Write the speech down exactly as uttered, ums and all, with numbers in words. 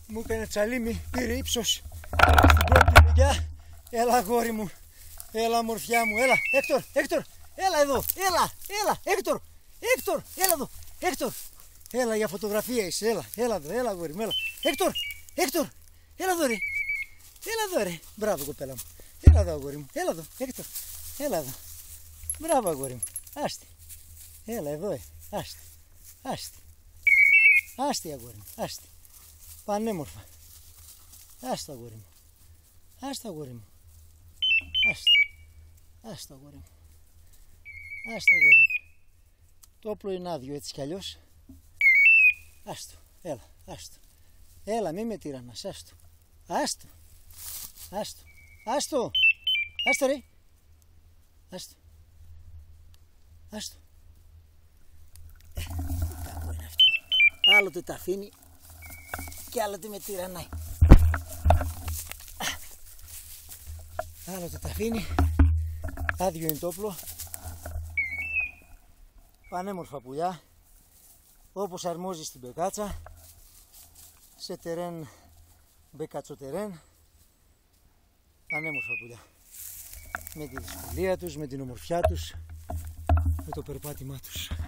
Μου έκανε τσαλίμι, πήρε ύψος στην πρώτη μεριά. Έλα αγόρι μου, έλα μορφιά μου, έλα. Έκτορ, Έκτορ, έλα εδώ, έλα, έλα, Έκτορ, Έκτορ, έλα εδώ, Έκτορ. Έλα για φωτογραφία είσαι, έλα, έλα εδώ, έλα αγόρι μου, έλα. Έκτορ, Έκτορ, έλα εδώ ρε, έλα εδώ ρε. Μπράβο κοπέλα μου, έλα εδώ αγόρι μου, έλα εδώ, Έκτορ, έλα εδώ. Μπράβο αγόρι μου, άστη, έλα εδώ, ε. άστη, άστη, άστη αγόρι μου, άστη. Πανέμορφα. Άστα αγόρι μου. Άστα αγόρι μου. Άστα. Άστα αγόρι μου. Άστα αγόρι μου. Το όπλο είναι άδειο έτσι κι αλλιώς. Άστο. Έλα. Άστο. Έλα μη με τυραννάς. Άστο. Άστο. Άστο. Άστο. Άστο ρε. Άστο. Άστο. Ε, κακό είναι αυτό. Άλλοτε τα αφήνει και άλλοτε με τυραννάει. Άλλοτε τα αφήνει. Άδειο είναι το όπλο. Πανέμορφα πουλιά. Όπως αρμόζει στην πεκάτσα. Σε τερέν μπεκατσοτερέν. Πανέμορφα πουλιά. Με τη δυσκολία τους, με την ομορφιά τους, με το περπάτημά τους.